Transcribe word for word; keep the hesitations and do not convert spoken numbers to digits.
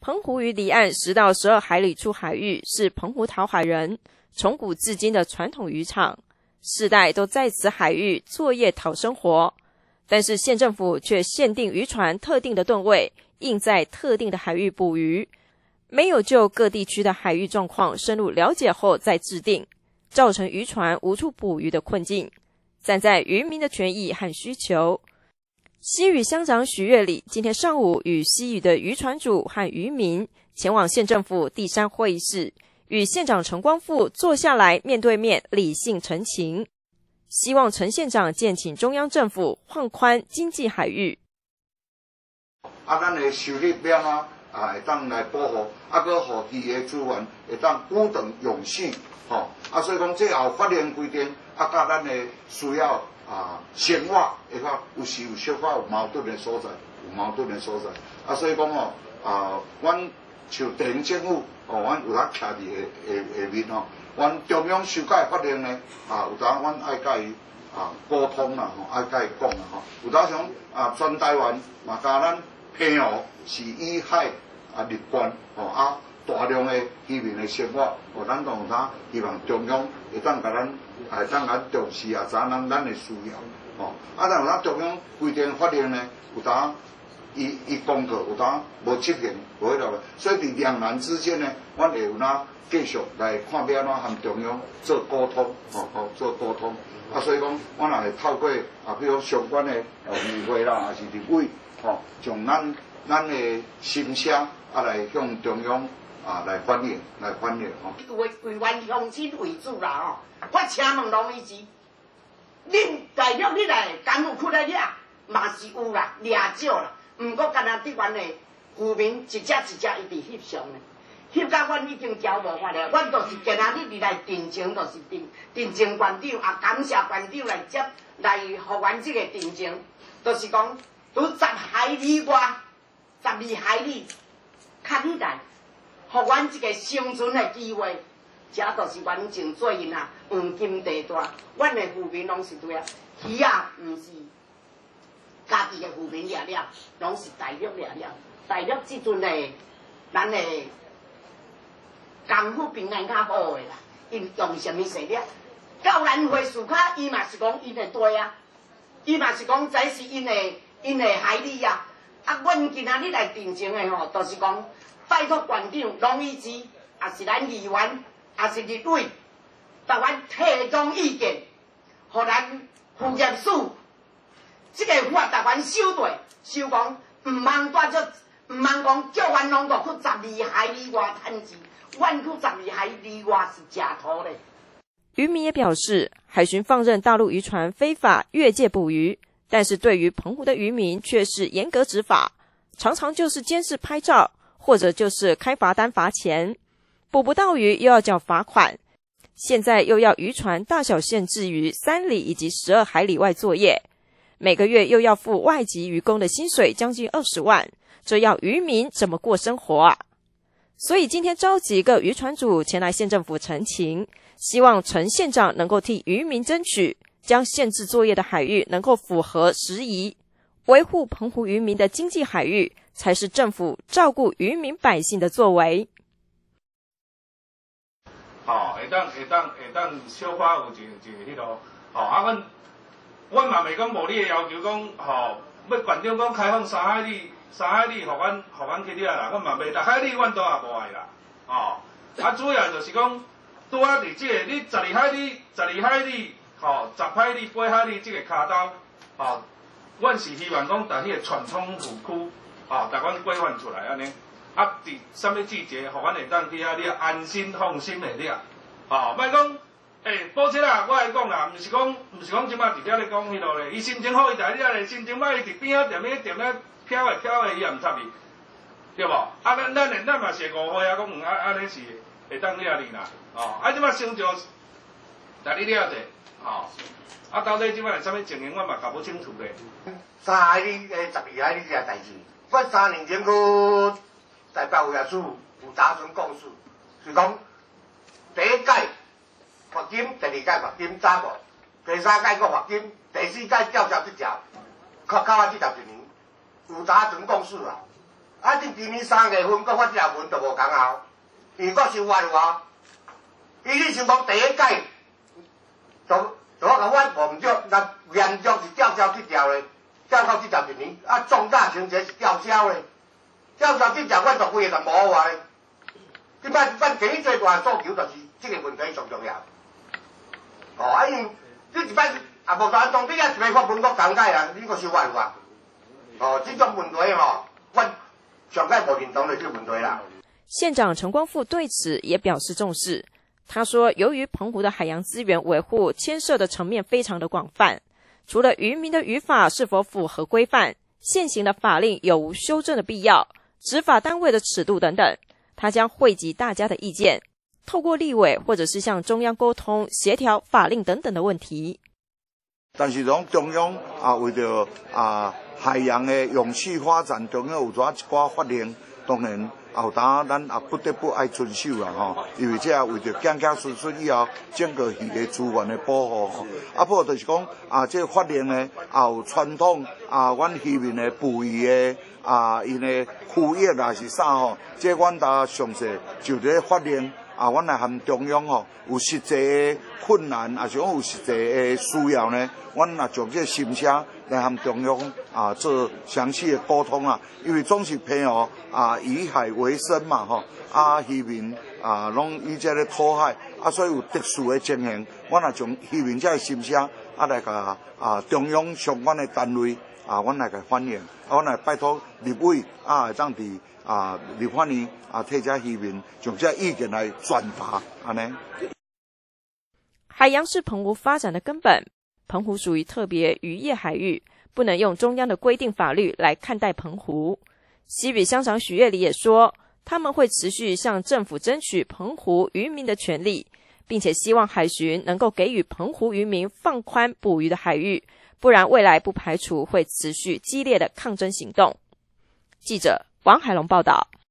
澎湖于离岸十到十二海里处海域是澎湖讨海人从古至今的传统渔场，世代都在此海域作业讨生活。但是县政府却限定渔船特定的吨位，应在特定的海域捕鱼，没有就各地区的海域状况深入了解后再制定，造成渔船无处捕鱼的困境。站在渔民的权益和需求，西屿乡长许月里今天上午与西屿的渔船主和渔民前往县政府第三会议室，与县长陈光复坐下来面对面理性陈情，希望陈县长建请中央政府放宽经济海域。 啊，咱的收入了啊，啊会当来保护，啊，搁互伊的资源会当不等永续，吼、哦，啊，所以讲这后法令规定，啊，甲咱的需要啊生活，会较有时有小可有矛盾的所在，有矛盾的所在，啊，所以讲吼，啊，阮像地方政府，哦，阮有当徛伫下下下面吼，阮中央修改法令呢，啊，有当阮爱甲伊啊沟通啦，吼，爱甲伊讲啦，吼，有当像啊全台湾嘛，甲咱。澎湖是以海啊立关，吼啊大量的渔民的生活，吼咱同他希望中央会当甲咱，会当甲重视啊，知咱咱的需要，吼啊但有咱中央规定法令呢，有当伊伊公告有当无执行，无迄落，所以伫两难之间呢，阮会有哪继续来看要安怎和中央做沟通，吼吼做沟通，啊所以讲，阮也会透过啊，比如相关的呃议会啦，还是立委。吼，从咱咱的心声啊来向中央啊来反映，来反映吼。 为为原乡亲为主啦吼，我请问龙医师，恁大约你来干部区来掠，嘛是有啦，掠少啦，毋过干那对阮的渔民一只一只一直翕相呢，翕到阮已经交无法了，阮就是今仔日来定情，就是定定情馆长，也感谢馆长来接来互阮这个定情，就是讲。都十海里外，十二海里，较起来，互阮一个生存的机会。这就是阮种做因啊，黄金地带，阮的渔民拢是对啊，鱼啊，毋是家己的渔民掠了，拢是大陆掠了。大陆即阵的，咱的功夫平安较好的啦，因用什么材料？教咱回事卡，伊嘛是讲因的对啊，伊嘛是讲这是因的。因的海里啊，啊，阮今仔日来定情的吼，就是讲拜托馆长龙医师，也是咱议员，也是立委，甲阮提供意见，互咱渔业署即个法甲阮修对，修讲毋通带做，毋通讲叫阮拢个去十二海里外趁钱，阮去十二海里外是食土嘞。 渔民也表示，海巡放任大陆渔船非法越界捕鱼。但是对于澎湖的渔民却是严格执法，常常就是监视拍照，或者就是开罚单罚钱，捕不到鱼又要缴罚款，现在又要渔船大小限制于三里以及十二海里外作业，每个月又要付外籍渔工的薪水将近二十万，这要渔民怎么过生活啊？所以今天召集各渔船主前来县政府陈情，希望陈县长能够替渔民争取。将限制作业的海域能够符合时宜，维护澎湖渔民的经济海域，才是政府照顾渔民百姓的作为。 哦，会当会当会当小可有一一个迄落，哦啊，阮阮嘛袂讲无你的要求，讲吼要馆长讲开放三海里，三海里，互阮互阮去掠啦，阮嘛袂，六海里阮都也无爱啦，哦，啊主要就是讲拄啊伫即个你十二海里，十二海里。吼，十海里、八海里即个卡刀，吼，阮是希望讲，在迄个传统渔区，吼，甲阮规范出来安尼，啊，伫什么季节，互阮会当去遐掠，安心放心的掠，吼，莫讲，诶，保车啊，我来讲啦，毋是讲，毋是讲即摆伫遐咧讲迄落咧，伊心情好，伊在遐咧，心情歹，伊伫边仔踮咧踮咧飘诶飘诶，伊也毋插伊，对无？啊，咱咱诶，咱嘛是误会啊，讲嗯，安安尼是会当掠你啦，吼，啊，即摆成就，来你掠者。哦，啊，到底即摆是啥物情形，我嘛搞不清楚咧。 三海里、诶十二海里这代志，我三年前去台北渔业署有查询讲述，是讲第一届罚金，第二届罚金早无，第三届搁罚金，第四届吊销一条，靠靠啊这条一年，有查询讲述啊， 啊，恁今年三月份搁发这条文就无共效，因为搁修法律啊。伊你想讲第一届，就就我甲阮部唔少，那严重是吊销这条咧，吊销这条一年，啊重大情节是吊销咧，吊销这条阮就规个就无话咧。即摆咱第最大诉求就是这个问题上重要。哦，啊因你一摆啊无啥当地啊一个法文搁讲解啊，你搁修法律啊？哦，这种问题吼，阮上届无认同的这个问题啦。 县长陈光复对此也表示重视。他说，由于澎湖的海洋资源维护牵涉的层面非常的广泛，除了渔民的渔法是否符合规范，现行的法令有无修正的必要，执法单位的尺度等等，他将汇集大家的意见，透过立委或者是向中央沟通协调法令等等的问题。 但是从中央啊，为着啊海洋的永续发展，中央有抓一寡法令，当然后当咱也不得不爱遵守啦吼，因为这为着健健顺顺以后整个鱼的资源的保护吼。啊，不就是讲啊，这个法令呢，也有传统啊，阮渔民的捕鱼的啊，因的渔业啦是啥吼，这阮大详细就这法令啊，阮来含中央吼，有实际的困难，也是讲有实际的需要呢，阮也将这心声来含中央啊做详细的沟通啊，因为总是偏哦啊以海为生嘛吼，啊渔民啊拢以这个讨海啊，所以有特殊的情形，阮也将渔民这个心声啊来甲啊中央相关的单位啊，阮来甲反映，啊，阮来拜托立委啊，会当伫啊立法院啊替这渔民将这意见来转达安尼。 海洋是澎湖发展的根本，澎湖属于特别渔业海域，不能用中央的规定法律来看待澎湖。西比乡长许月里也说，他们会持续向政府争取澎湖渔民的权利，并且希望海巡能够给予澎湖渔民放宽捕鱼的海域，不然未来不排除会持续激烈的抗争行动。记者王海龙报道。